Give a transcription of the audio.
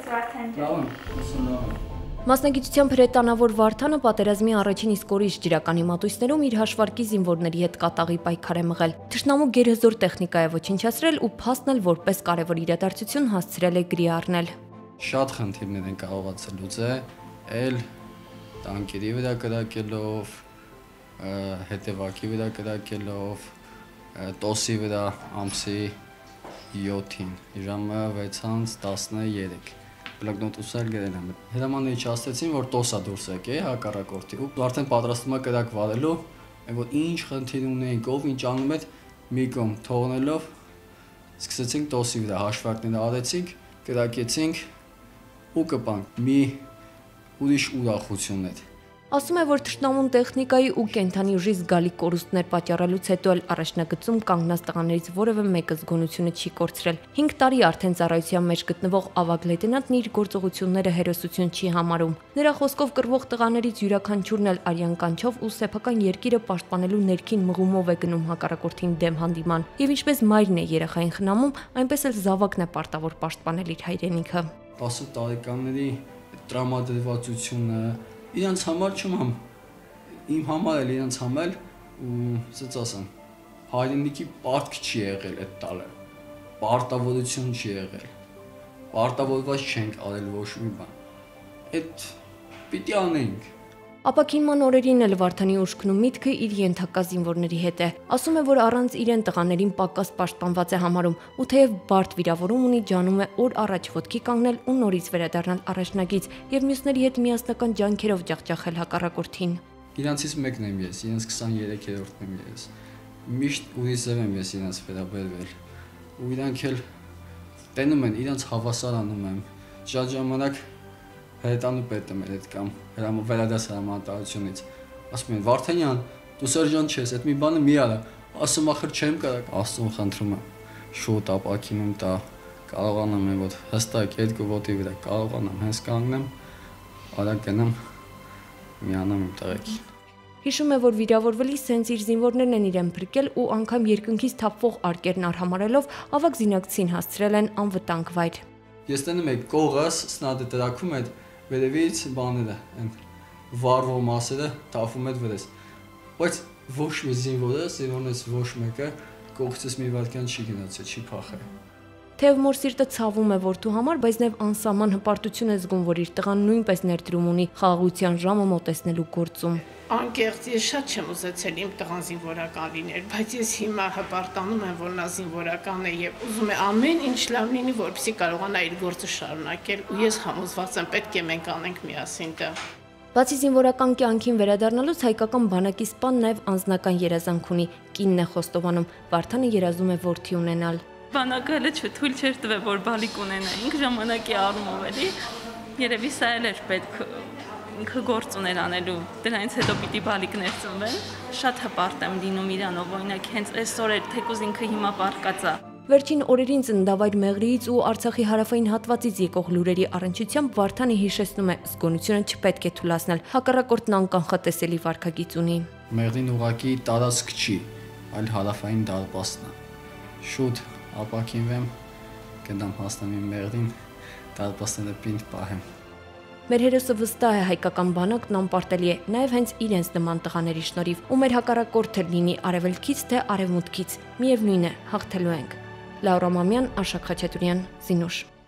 Մասնագիտությամբ հրետանավոր Վարդանը պատերազմի առաջին իսկ օրից ջրականի մատույցներում իր հաշվարկի զինվորների հետ կատաղի պայքար է մղել։ Թշնամու գերհզոր տեխնիկա է ոչնչացրել ու փաստն էլ որպես կարևոր իրադարձություն հասցրել է գրի առնել։ Շատ խնդիրներ են կարողացել լուծել, տանկերի վրա կրակելով, հետևակի վրա կրակելով, տոսի վրա ամսի 7-ին, ժամը 6:13 բլոկնոտուսել գրել եմ։ Հրամանները չասեցին, որ տոսա դուրս եկե հակառակորդի ու արդեն պատրաստվում է կրակ վարելու, որ ինչ խնդիր ունեինք, ով ինչ անում էր մի կողմ թողնելով, սկսեցինք տոսի վրա հաշվարկները արեցինք, կրակեցինք ու կպանք մի ուրիշ ուրախություն էր։ Ասում է, որ թշնամուն տեխնիկայի ու կենդանի ուժի զգալի կորուստներ պատճառելուց հետո էլ առաջնագծում կանգնած տղաներից որևէ մեկը զգոնությունը չի կորցրել։ 5 տարի արդեն ծառայության մեջ գտնվող ավագ լեյտենանտն իր գործողությունները հերոսություն չի համարում։ Նրա խոսքով կռվող տղաներից յուրաքանչյուրն էլ արյան կանչով ու սեփական երկիրը պաշտպանելու ներքին մղումով է գնում հակառակորդին դեմ հանդիման։ Եվ ինչպես մայրն է երեխային խնամում, այնպես էլ զավակն է պարտավոր պաշտպանել իր հայրենիքը։ 10 տարեկանների տրամադրվածությունը իրանց համար չեմ իմ համար էլ իրանց համար ու ասած ասեմ հայրենիքի պարտք չի եղել այդ տալը պարտավորություն չի եղել պարտավորված չենք արել ոչ մի բան այդ պիտի անենք Ապաքինման օրերին էլ Վարդանի ուշքն ու միտքը իր ենթակա զինվորների հետ է։ Ասում է, որ առանց իրեն տղաներին պակաս պաշտպանված է համարում ու թեև բարդ վիրավորում ունի, ջանում է օր առաջ ոտքի կանգնել ու նորից վերադառնալ առաջնագից եւ մյուսների հետ միասնական ջանքերով ջախջախել հակառակորդին։ Իրանցից մեկն եմ ես, իրենց 23-րդն եմ ես։ Միշտ ուրիշ ձև եմ ես իրենց վերաբերվել։ Ու իրանք էլ տենում են, իրենց հավասարանում եմ։ Շատ ժամանակ Հետանու պետը մեր հետ կամ վերադաս հրամանատարությունից ասում են Վարդանյան դու սերժանտ չես այդ մի բանը մի արա ասում ախր չեմ կարող Աստծուն խնդրում եմ շուտ ապակինում տա կարողանամ եմ որ հստակ երկու ոտի վրա կարողանամ հենց կանգնեմ արագ գնամ միանամ իմ տղեկին Հիշում է, որ վիրավորվելիս հենց իր զինվորներն են իրեն փրկել ու անգամ երկնքից թափվող արկերն արհամարելով ավագ զինակցին հասցրել են անվտանգ վայր։ Ես տենում եմ կողս սնադը տրակում այդ վերևից բաները, այն վարվող մասերը թափում այդ վրես։ Բայց ոչ մի զինվորից ոչ մեկը կողքից մի վայրկյան չի գնացել, չի փախել։ Թեև մոր սիրտը ցավում է որդու համար, բայց նաև անսահման հպարտություն է զգում, որ իր տղան նույնպես ներդրում ունի խաղաղության ժամը մոտեցնելու գործում։ Անկեղծ ես շատ չեմ ուզեցել իմ տղան զինվորական լիներ, բայց ես հիմա հպարտանում եմ, որ նա զինվորական է եւ ուզում է ամեն ինչ լավ լինի, որպեսզի կարողանա իր գործը շարունակել ու ես համոզված եմ պետք է մենք անենք միասին դա։ Բացի զինվորական կյանքին վերադառնալուց հայկական բանակի սպան նաև անձնական երազանք ունի, կինն է խոստովանում, Վարդանը երազում է որդի ունենալ։ Բանակը հələ չթույլ չէր տվել, որ բալիկ ունենայինք ժամանակի առումով էլի։ Երևի սա էլ էր պետք ինքը գործ ուներ անելու, դրանից հետո պիտի բալիկներ ծնվեն։ Շատ հպարտ եմ լինում իրանով, օրինակ հենց այսօր էր, թեկուզ ինքը հիմա պառկած է։ Վերջին օրերին ծննդավայր Մեղրիից ու Արցախի հարավային հատվածից եկող լուրերի առնչությամբ Վարդանը հիշեցնում է, զգոնությունը չպետք է թուլացնել, հակառակորդն անկանխատեսելի վարքագիծ ունի։ Մեղրին ուղղակի տարածք չի, այլ հարավային դարպասն է։ Շուտ ապակինվեմ, գնամ հասնեմ իմ Մեղրին, դարպասները պինդ պահեմ։ Մեր հերոսը վստահ է հայկական բանակն անպարտելի է, նաև հենց իրենց նման տղաների շնորհիվ, ու մեր հակառակորդը լինի արևելքից թե արևմուտքից, միևնույն է, հաղթելու ենք։ Լաուրա Մամյան, Արշակ Խաչատուրյան, Զինուշ։